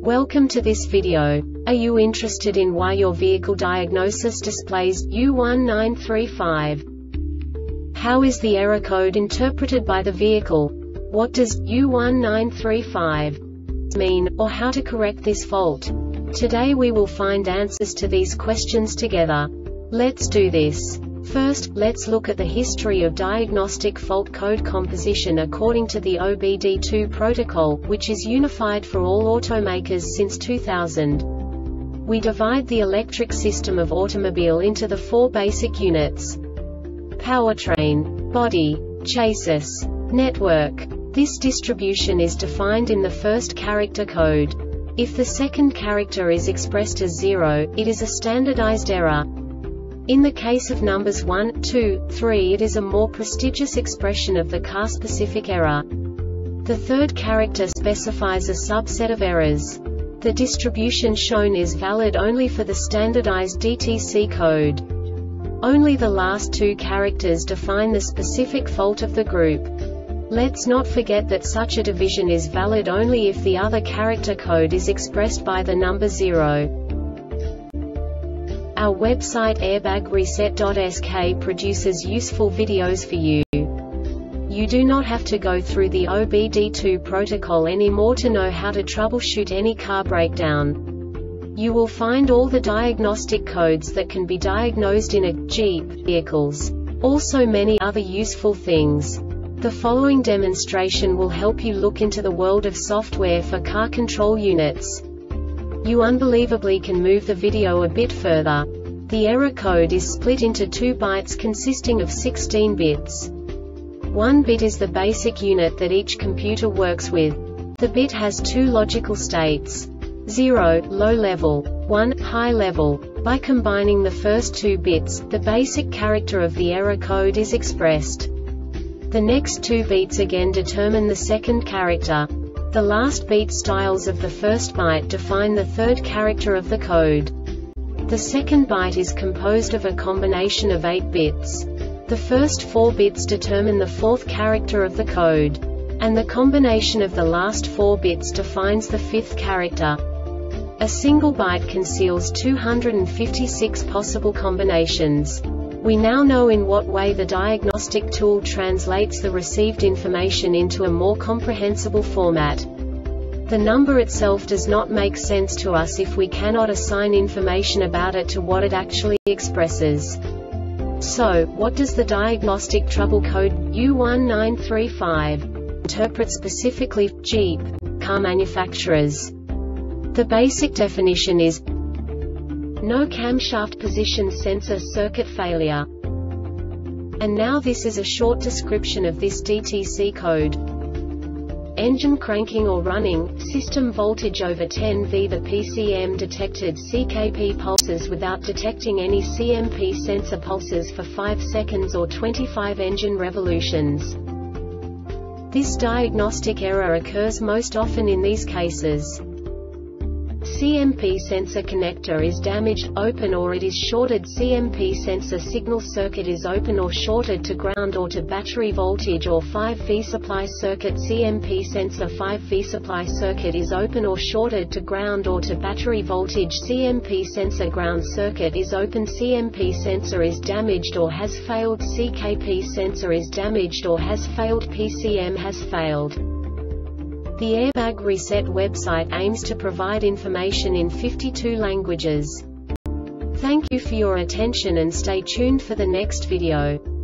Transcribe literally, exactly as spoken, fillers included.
Welcome to this video. Are you interested in why your vehicle diagnosis displays U one nine three five? How is the error code interpreted by the vehicle? What does U one nine three five mean, or how to correct this fault? Today we will find answers to these questions together. Let's do this. First, let's look at the history of diagnostic fault code composition according to the O B D two protocol, which is unified for all automakers since two thousand. We divide the electric system of automobile into the four basic units: powertrain, body, chassis, network. This distribution is defined in the first character code. If the second character is expressed as zero, it is a standardized error. In the case of numbers one, two, three, it is a more prestigious expression of the car-specific error. The third character specifies a subset of errors. The distribution shown is valid only for the standardized D T C code. Only the last two characters define the specific fault of the group. Let's not forget that such a division is valid only if the other character code is expressed by the number zero. Our website airbag reset dot S K produces useful videos for you. You do not have to go through the O B D two protocol anymore to know how to troubleshoot any car breakdown. You will find all the diagnostic codes that can be diagnosed in a Jeep vehicles. Also many other useful things. The following demonstration will help you look into the world of software for car control units. You unbelievably can move the video a bit further. The error code is split into two bytes consisting of sixteen bits. One bit is the basic unit that each computer works with. The bit has two logical states: zero, low level, one, high level. By combining the first two bits, the basic character of the error code is expressed. The next two bits again determine the second character. The last beat styles of the first byte define the third character of the code. The second byte is composed of a combination of eight bits. The first four bits determine the fourth character of the code. And the combination of the last four bits defines the fifth character. A single byte conceals two hundred fifty-six possible combinations. We now know in what way the diagnostic tool translates the received information into a more comprehensible format. The number itself does not make sense to us if we cannot assign information about it to what it actually expresses. So, what does the diagnostic trouble code U one nine three five interpret specifically for Jeep car manufacturers? The basic definition is no camshaft position sensor circuit failure. And now this is a short description of this D T C code. Engine cranking or running, system voltage over ten volts. The P C M detected C K P pulses without detecting any C M P sensor pulses for five seconds or twenty-five engine revolutions. This diagnostic error occurs most often in these cases: C M P sensor connector is damaged, open or it is shorted. C M P sensor signal circuit is open or shorted to ground or to battery voltage or five volt supply circuit. C M P sensor five volt supply circuit is open or shorted to ground or to battery voltage. C M P sensor ground circuit is open. C M P sensor is damaged or has failed. C K P sensor is damaged or has failed. P C M has failed. The Airbag Reset website aims to provide information in fifty-two languages. Thank you for your attention and stay tuned for the next video.